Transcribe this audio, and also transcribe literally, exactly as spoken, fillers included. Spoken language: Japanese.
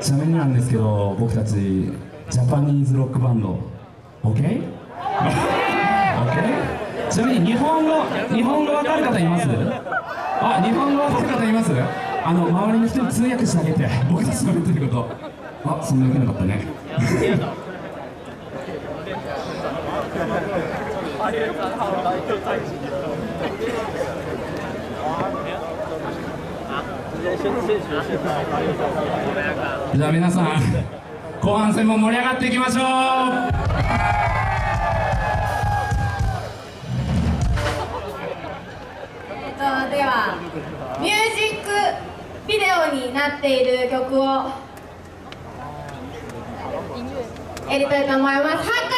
ちなみになんですけど、僕たちジャパニーズロックバンド OK？ OK？ ちなみに日本語日本語わかる方います？あ、日本語わかる方います？あの周りの人に通訳してあげて、僕たちの言ってること。あ、そんなわけなかったね。じゃあ皆さん、後半戦も盛り上がっていきましょう。 えっとではミュージックビデオになっている曲をやりたいと思います。